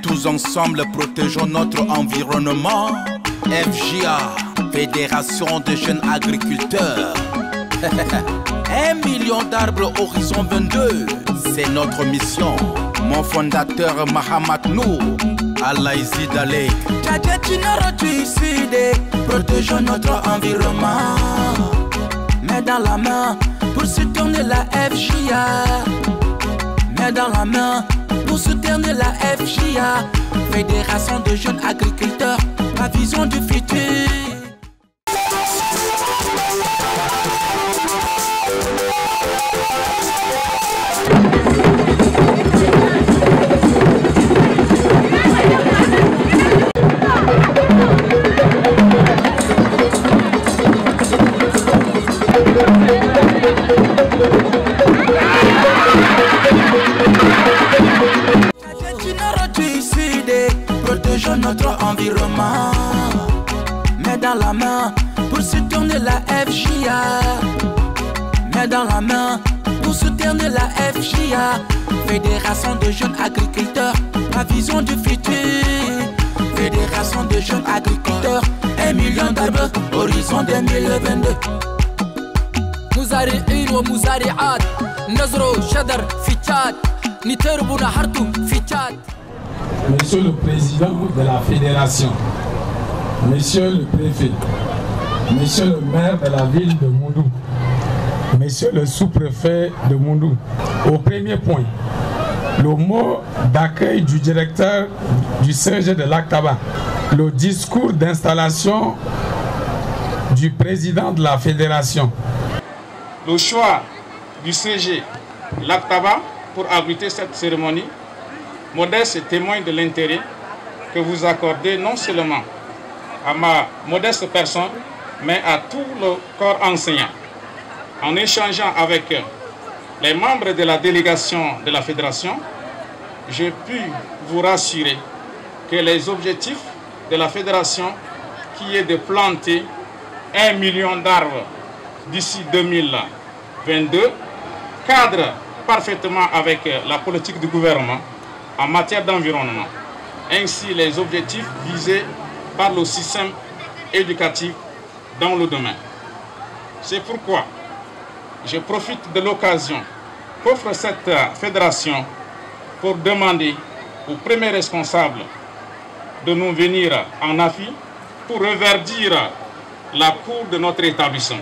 Tous ensemble protégeons notre environnement. FJA, Fédération des jeunes agriculteurs. 1 million d'arbres horizon 22, c'est notre mission. Mon fondateur Mahamat Nour, Allah Izid Alek. Protégeons notre environnement. Main dans la main pour soutenir la FJA. Main dans la main pour soutenir la FJA. Fédération de jeunes agriculteurs, la vision du futur. Protégeons notre environnement. Main dans la main pour soutenir la FJA. Main dans la main pour soutenir la FJA. Fédération de jeunes agriculteurs, la vision du futur. Fédération de jeunes agriculteurs, 1 million d'arbres, horizon 2022. مزارعين ومزارعات نزرو شدر في تشاد نتربو نحرتو في تشاد. Monsieur le Président de la Fédération, Monsieur le Préfet, Monsieur le maire de la ville de Moundou, Monsieur le sous-préfet de Moundou, au premier point, le mot d'accueil du directeur du CG de l'Aktaba, le discours d'installation du président de la Fédération. Le choix du CG l'Aktaba pour abriter cette cérémonie modeste et témoin de l'intérêt que vous accordez non seulement à ma modeste personne, mais à tout le corps enseignant. En échangeant avec les membres de la délégation de la Fédération, j'ai pu vous rassurer que les objectifs de la Fédération, qui est de planter 1 million d'arbres d'ici 2022, cadre parfaitement avec la politique du gouvernement en matière d'environnement, ainsi les objectifs visés par le système éducatif dans le domaine. C'est pourquoi je profite de l'occasion qu'offre cette fédération pour demander aux premiers responsables de nous venir en appui pour reverdir la cour de notre établissement.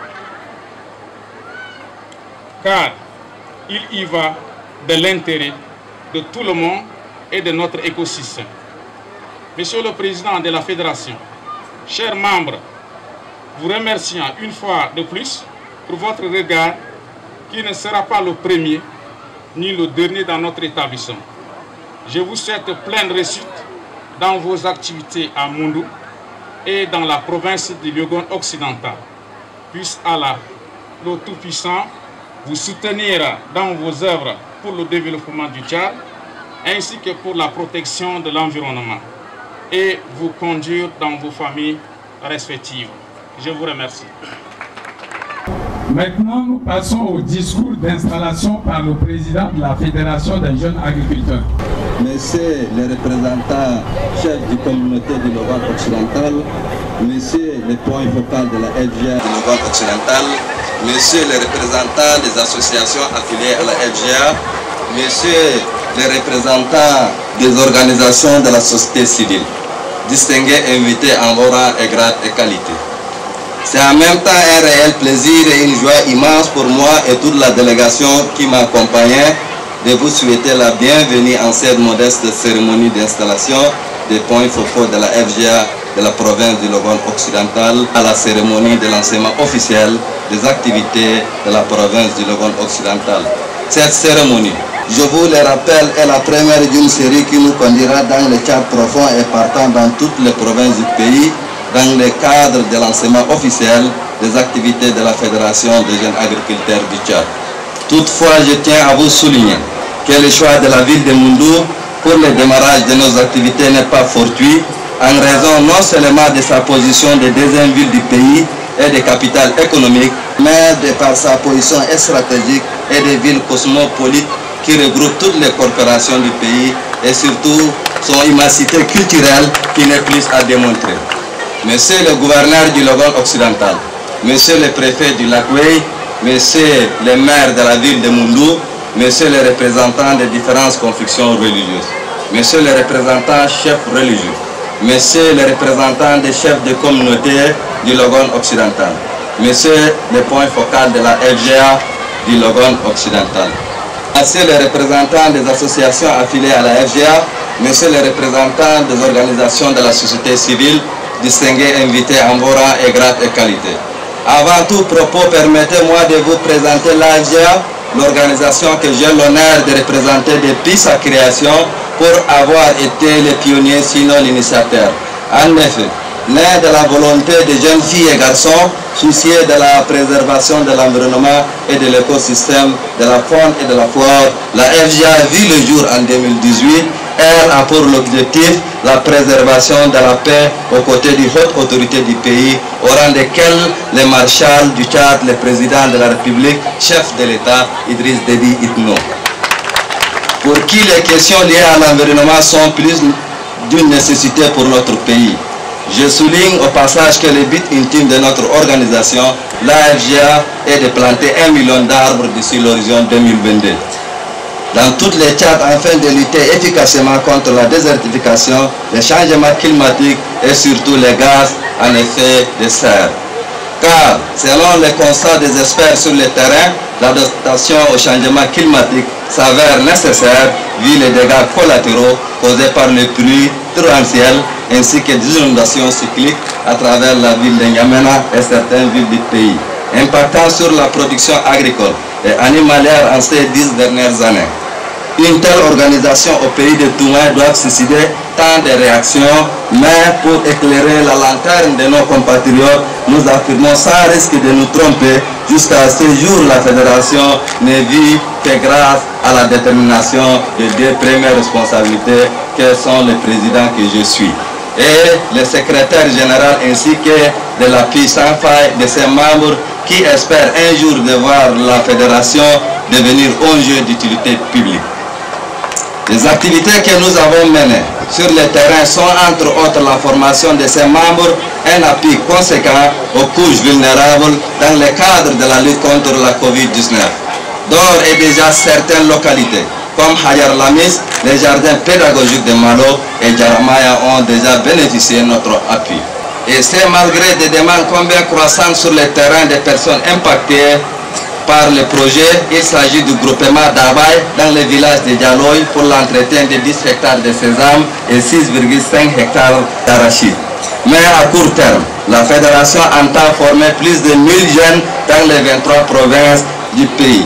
Car il y va de l'intérêt de tout le monde et de notre écosystème. Monsieur le Président de la Fédération, chers membres, vous remercions une fois de plus pour votre regard qui ne sera pas le premier ni le dernier dans notre établissement. Je vous souhaite pleine réussite dans vos activités à Moundou et dans la province du Logone occidental. Puisse Allah, le Tout-Puissant, vous soutenir dans vos œuvres pour le développement du Tchad, ainsi que pour la protection de l'environnement, et vous conduire dans vos familles respectives. Je vous remercie. Maintenant, nous passons au discours d'installation par le président de la Fédération des jeunes agriculteurs. Messieurs les représentants chefs du communauté du Logone occidental, messieurs les points focaux de la FJA du Logone occidental, messieurs les représentants des associations affiliées à la FJA, messieurs les représentants des organisations de la société civile, distingués invités en vos rangs et grades et qualités. C'est en même temps un réel plaisir et une joie immense pour moi et toute la délégation qui m'accompagnait de vous souhaiter la bienvenue en cette modeste cérémonie d'installation des points focaux de la FJA de la province du Logone occidental à la cérémonie de lancement officiel des activités de la province du Logone occidental. Cette cérémonie, je vous le rappelle, est la première d'une série qui nous conduira dans le Tchad profond et partant dans toutes les provinces du pays dans le cadre de lancement officiel des activités de la Fédération des jeunes agriculteurs du Tchad. Toutefois, je tiens à vous souligner que le choix de la ville de Moundou pour le démarrage de nos activités n'est pas fortuit en raison non seulement de sa position de deuxième ville du pays et de capitale économique, mais de par sa position stratégique et de ville cosmopolite qui regroupe toutes les corporations du pays et surtout son immensité culturelle qui n'est plus à démontrer. Monsieur le gouverneur du Logone occidental, monsieur le préfet du Lac-Ouai, monsieur le maire de la ville de Moundou, monsieur le représentant des différentes confessions religieuses, monsieur le représentant chef religieux, monsieur le représentant des chefs de communauté du Logone occidental, monsieur le point focal de la FGA du Logone occidental, monsieur le représentant des associations affiliées à la FGA, monsieur le représentant des organisations de la société civile, distingués invités en vos rangs et grade et qualité. Avant tout propos, permettez-moi de vous présenter l'AFGA, l'organisation que j'ai l'honneur de représenter depuis sa création pour avoir été les pionniers, sinon l'initiateur. En effet, né de la volonté des jeunes filles et garçons souciés de la préservation de l'environnement et de l'écosystème, de la faune et de la flore, la FGA vit le jour en 2018. Elle a pour l'objectif la préservation de la paix aux côtés des hautes autorités du pays, au rang desquelles le marshal du Tchad, le président de la République, chef de l'État, Idriss Déby Itno, pour qui les questions liées à l'environnement sont plus d'une nécessité pour notre pays. Je souligne au passage que le but intime de notre organisation, l'AFGA, est de planter 1 million d'arbres d'ici l'horizon 2022. Dans toutes les Tchad, afin de lutter efficacement contre la désertification, les changements climatiques et surtout les gaz à effet de serre. Car, selon les constats des experts sur le terrain, l'adaptation au changement climatique s'avère nécessaire vu les dégâts collatéraux causés par les pluies torrentielles ainsi que des inondations cycliques à travers la ville de N'Djamena et certaines villes du pays, impactant sur la production agricole et animalière en ces 10 dernières années. Une telle organisation au pays de Toumaï doit susciter tant de réactions, mais pour éclairer la lanterne de nos compatriotes, nous affirmons sans risque de nous tromper, jusqu'à ce jour la fédération ne vit que grâce à la détermination des deux premières responsabilités que sont le président que je suis et le secrétaire général ainsi que de l'appui sans faille de ses membres qui espèrent un jour de voir la fédération devenir un jeu d'utilité publique. Les activités que nous avons menées sur le terrain sont entre autres la formation de ses membres, un appui conséquent aux couches vulnérables dans le cadre de la lutte contre la Covid-19. D'ores et déjà certaines localités comme Hayar Lamis, les jardins pédagogiques de Malo et Jaramaya ont déjà bénéficié de notre appui. Et c'est malgré des demandes combien croissantes sur le terrain des personnes impactées par le projet. Il s'agit du groupement d'Abaye dans le village de Dialoy pour l'entretien de 10 hectares de sésame et 6,5 hectares d'arachide. Mais à court terme, la fédération entend former plus de 1000 jeunes dans les 23 provinces du pays.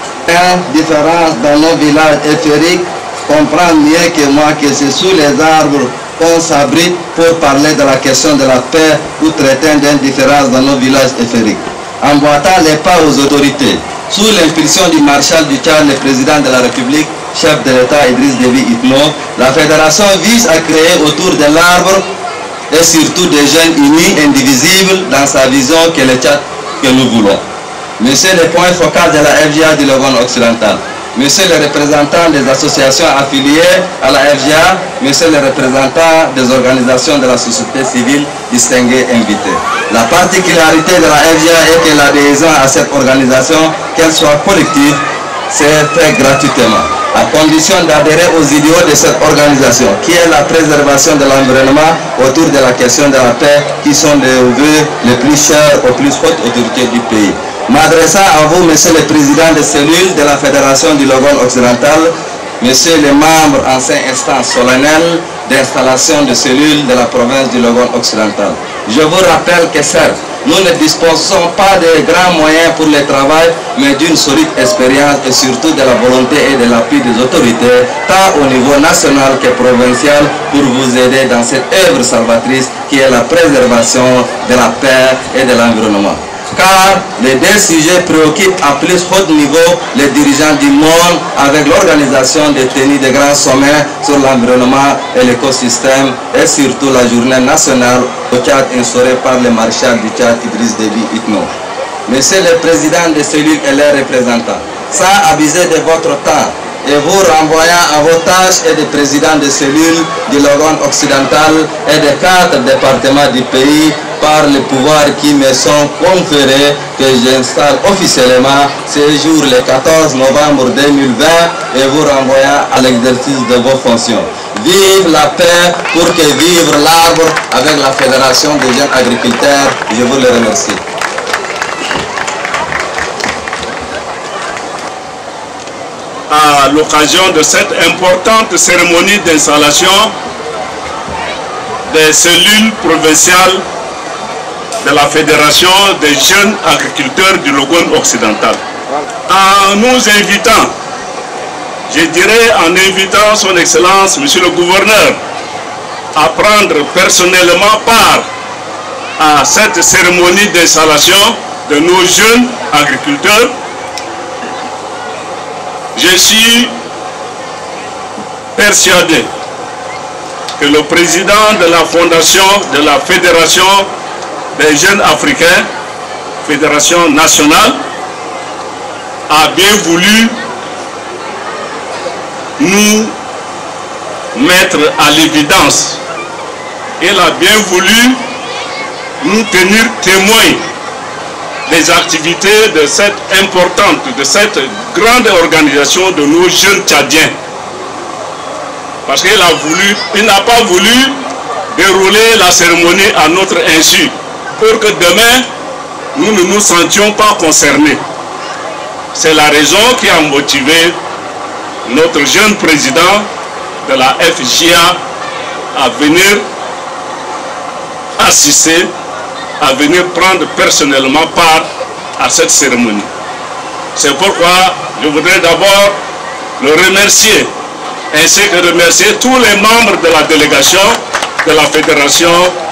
La différence dans nos villages éphériques comprend mieux que moi que c'est sous les arbres qu'on s'abrite pour parler de la question de la paix ou traiter d'indifférence dans nos villages éphériques. En boitant les pas aux autorités, sous l'impulsion du marshal du Tchad, le président de la République, chef de l'État Idriss Déby Itno, la fédération vise à créer autour de l'arbre et surtout des jeunes unis, indivisibles dans sa vision que le Tchad que nous voulons. Monsieur le point focal de la FGA du Logone occidental, monsieur le représentant des associations affiliées à la FGA, monsieur le représentant des organisations de la société civile distingués invités. La particularité de la FGA est que l'adhésion à cette organisation, qu'elle soit collective, c'est fait gratuitement, à condition d'adhérer aux idéaux de cette organisation, qui est la préservation de l'environnement autour de la question de la paix, qui sont les vœux les plus chers aux plus hautes autorités du pays. M'adressant à vous, monsieur le président des cellules de la Fédération du Logone occidental, monsieur les membres anciens instances solennelles d'installation de cellules de la province du Logone occidental. Je vous rappelle que certes, nous ne disposons pas de grands moyens pour le travail, mais d'une solide expérience et surtout de la volonté et de l'appui des autorités, tant au niveau national que provincial, pour vous aider dans cette œuvre salvatrice qui est la préservation de la paix et de l'environnement. Car les deux sujets préoccupent à plus haut niveau les dirigeants du monde avec l'organisation des tenues de grands sommets sur l'environnement et l'écosystème et surtout la journée nationale au Tchad instaurée par le maréchal du Tchad Idriss Déby Itno. Monsieur le président des cellules et les représentants, sans abuser de votre temps, et vous renvoyant à vos tâches et des présidents de cellules du Logone occidental et des 4 départements du pays par les pouvoirs qui me sont conférés, que j'installe officiellement ce jour le 14 novembre 2020 et vous renvoyant à l'exercice de vos fonctions. Vive la paix pour que vive l'arbre avec la Fédération des jeunes agriculteurs. Je vous le remercie. À l'occasion de cette importante cérémonie d'installation des cellules provinciales de la Fédération des jeunes agriculteurs du Logone occidental. En nous invitant, je dirais en invitant son Excellence, Monsieur le Gouverneur, à prendre personnellement part à cette cérémonie d'installation de nos jeunes agriculteurs, je suis persuadé que le président de la fondation de la Fédération des jeunes africains, Fédération nationale, a bien voulu nous mettre à l'évidence. Il a bien voulu nous tenir témoins des activités de cette importante, de cette grande organisation de nos jeunes Tchadiens. Parce qu'il n'a pas voulu dérouler la cérémonie à notre insu, pour que demain, nous ne nous sentions pas concernés. C'est la raison qui a motivé notre jeune président de la FJA à venir assister, à venir prendre personnellement part à cette cérémonie. C'est pourquoi je voudrais d'abord le remercier, ainsi que remercier tous les membres de la délégation de la Fédération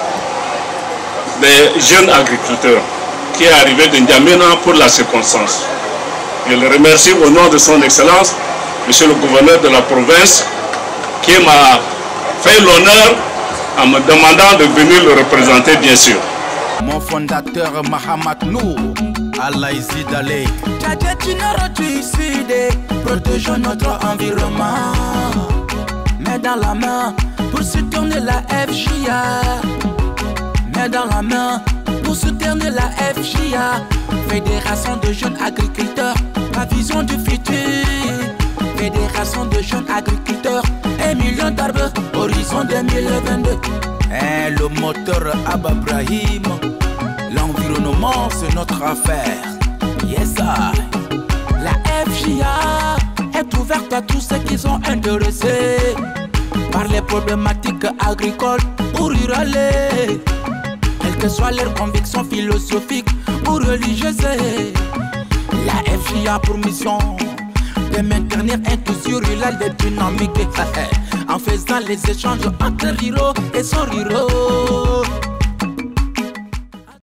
des jeunes agriculteurs qui est arrivé de N'Djamena pour la circonstance. Je le remercie au nom de son Excellence, Monsieur le Gouverneur de la province, qui m'a fait l'honneur en me demandant de venir le représenter, bien sûr. Mon fondateur Mahamat Nour, Allah Izid Ali. Protégeons notre environnement. Main dans la main pour soutenir la FJA. Main dans la main pour soutenir la FJA. Fédération de jeunes agriculteurs, la vision du futur. Fédération de jeunes agriculteurs, 1 million d'arbres, horizon 2022. Le moteur Abba Brahim, l'environnement c'est notre affaire. Yes, I. La FJA est ouverte à tous ceux qui sont intéressés par les problématiques agricoles ou rurales, quelles que soient leurs convictions philosophiques ou religieuses. La FJA a pour mission de maintenir un tissu rural de dynamique en faisant les échanges entre Riro et son Riro.